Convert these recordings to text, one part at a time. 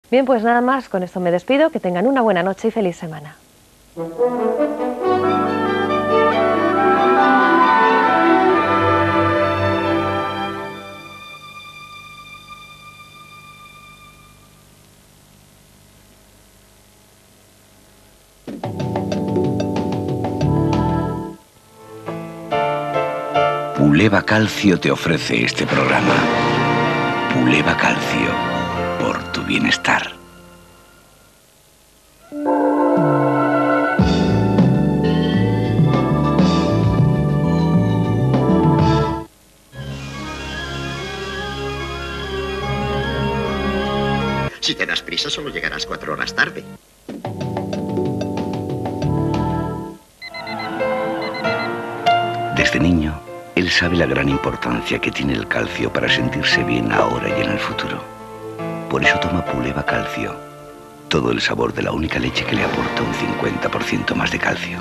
Bien, pues nada más, con esto me despido, que tengan una buena noche y feliz semana. Puleva Calcio te ofrece este programa. Puleva Calcio, por tu bienestar. Si te das prisa, solo llegarás 4 horas tarde. Desde niño, él sabe la gran importancia que tiene el calcio para sentirse bien ahora y en el futuro. Por eso toma Puleva Calcio. Todo el sabor de la única leche que le aporta un 50% más de calcio.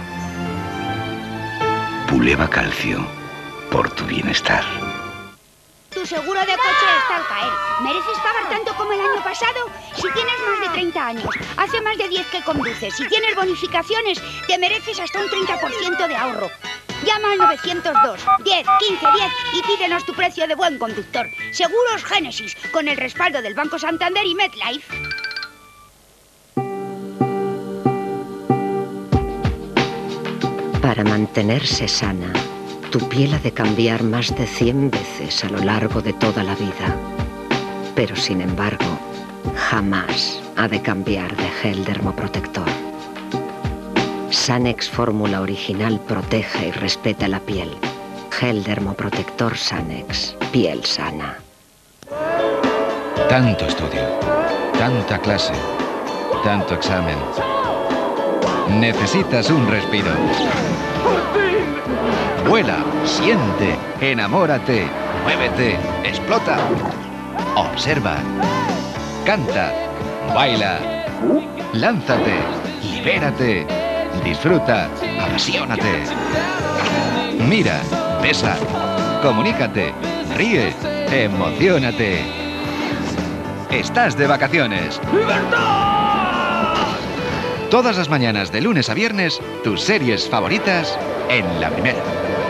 Puleva Calcio, por tu bienestar. Tu seguro de coche está al caer. ¿Mereces pagar tanto como el año pasado? Si tienes más de 30 años, hace más de 10 que conduces, si tienes bonificaciones, te mereces hasta un 30% de ahorro. Llama al 902 10 15 10 y pídenos tu precio de buen conductor. Seguros Génesis, con el respaldo del Banco Santander y MetLife. Para mantenerse sana, tu piel ha de cambiar más de 100 veces a lo largo de toda la vida. Pero sin embargo, jamás ha de cambiar de gel dermoprotector. Sanex Fórmula Original protege y respeta la piel. Gel dermoprotector Sanex. Piel sana. Tanto estudio, tanta clase, tanto examen. Necesitas un respiro. Vuela, siente, enamórate, muévete, explota. Observa, canta, baila, lánzate, libérate, disfruta, apasionate. Mira, besa, comunícate, ríe, emociónate. Estás de vacaciones. ¡Libertad! Todas las mañanas de lunes a viernes, tus series favoritas en La Primera.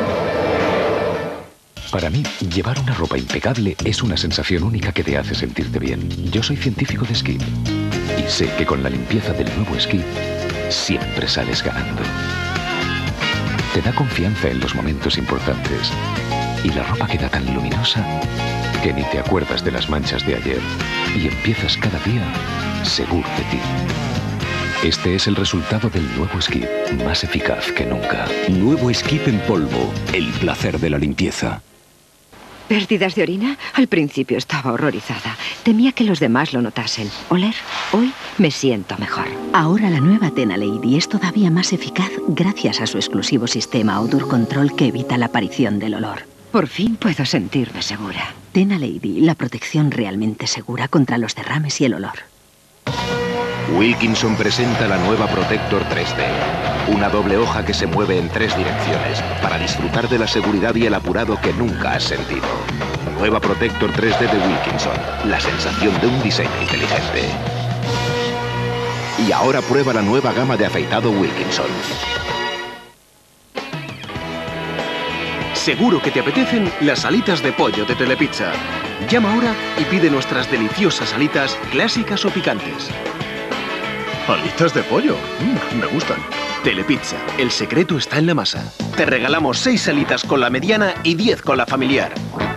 Para mí, llevar una ropa impecable es una sensación única que te hace sentirte bien. Yo soy científico de Skip y sé que con la limpieza del nuevo Skip siempre sales ganando. Te da confianza en los momentos importantes y la ropa queda tan luminosa que ni te acuerdas de las manchas de ayer y empiezas cada día seguro de ti. Este es el resultado del nuevo Skip, más eficaz que nunca. Nuevo Skip en polvo, el placer de la limpieza. ¿Pérdidas de orina? Al principio estaba horrorizada. Temía que los demás lo notasen. ¿Oler? Hoy me siento mejor. Ahora la nueva Tena Lady es todavía más eficaz gracias a su exclusivo sistema Odor Control que evita la aparición del olor. Por fin puedo sentirme segura. Tena Lady, la protección realmente segura contra los derrames y el olor. Wilkinson presenta la nueva Protector 3D. Una doble hoja que se mueve en 3 direcciones para disfrutar de la seguridad y el apurado que nunca has sentido. Nueva Protector 3D de Wilkinson. La sensación de un diseño inteligente. Y ahora prueba la nueva gama de afeitado Wilkinson. Seguro que te apetecen las alitas de pollo de Telepizza. Llama ahora y pide nuestras deliciosas alitas clásicas o picantes. Alitas de pollo. Me gustan. Telepizza, el secreto está en la masa. Te regalamos 6 alitas con la mediana y 10 con la familiar.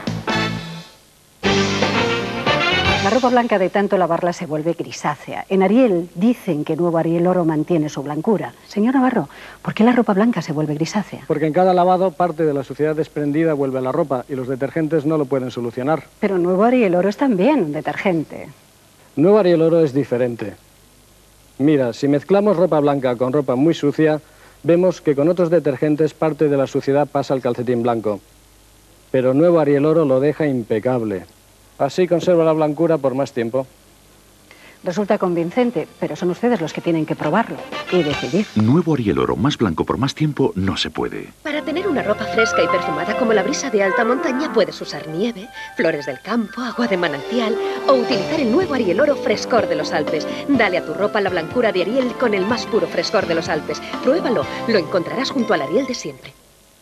La ropa blanca de tanto lavarla se vuelve grisácea. En Ariel dicen que nuevo Ariel Oro mantiene su blancura. Señor Navarro, ¿por qué la ropa blanca se vuelve grisácea? Porque en cada lavado parte de la suciedad desprendida vuelve a la ropa y los detergentes no lo pueden solucionar. Pero nuevo Ariel Oro es también un detergente. Nuevo Ariel Oro es diferente. Mira, si mezclamos ropa blanca con ropa muy sucia, vemos que con otros detergentes parte de la suciedad pasa al calcetín blanco. Pero nuevo Ariel Oro lo deja impecable. Así conserva la blancura por más tiempo. Resulta convincente, pero son ustedes los que tienen que probarlo y decidir. Nuevo Ariel Oro, más blanco por más tiempo, no se puede. Para tener una ropa fresca y perfumada como la brisa de alta montaña, puedes usar nieve, flores del campo, agua de manantial o utilizar el nuevo Ariel Oro Frescor de los Alpes. Dale a tu ropa la blancura de Ariel con el más puro frescor de los Alpes. Pruébalo, lo encontrarás junto al Ariel de siempre.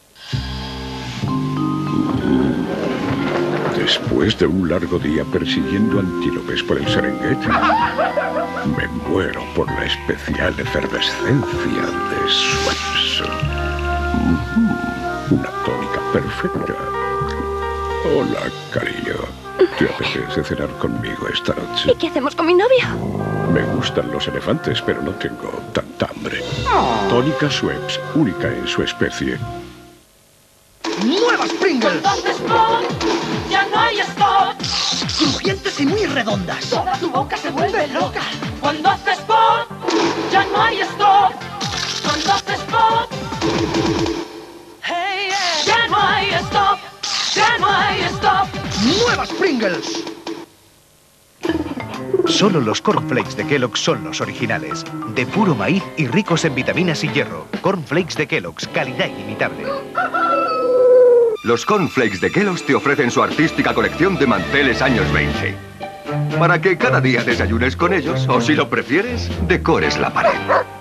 Después de un largo día persiguiendo antílopes por el Serengeti, me muero por la especial efervescencia de Schweppes. Una tónica perfecta. Hola, cariño. ¿Te apetece cenar conmigo esta noche? ¿Y qué hacemos con mi novio? Me gustan los elefantes, pero no tengo tanta hambre. Tónica Schweppes, única en su especie. ¡Nuevas Pringles! Cuando haces pop, ya no hay stop. Crujientes y muy redondas. Toda tu boca se vuelve loca. Cuando haces pop, ya no hay stop. Cuando haces pop, hey, yeah. Ya no hay stop. Ya no hay stop. ¡Nuevas Pringles! Solo los cornflakes de Kellogg's son los originales. De puro maíz y ricos en vitaminas y hierro. Cornflakes de Kellogg's, calidad ilimitable. Los cornflakes de Kellogg's te ofrecen su artística colección de manteles años 20. Para que cada día desayunes con ellos, o si lo prefieres, decores la pared.